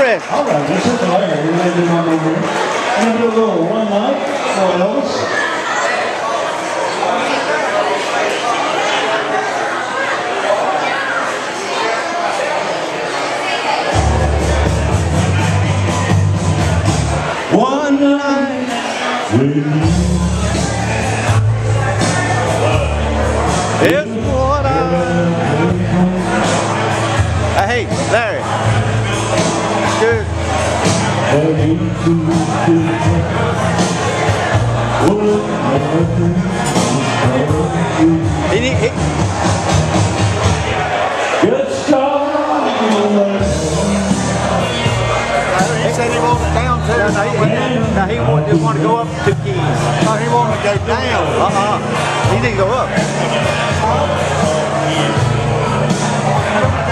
rest. All right, this is Larry. We're going to do my number. I'm going to do a little one night for Elvis. One night with you. It's what hey, Larry. Good. Good start. He said he wanted down too. Now he just want to go up 2 keys. No, he wanted to go down. He didn't go up.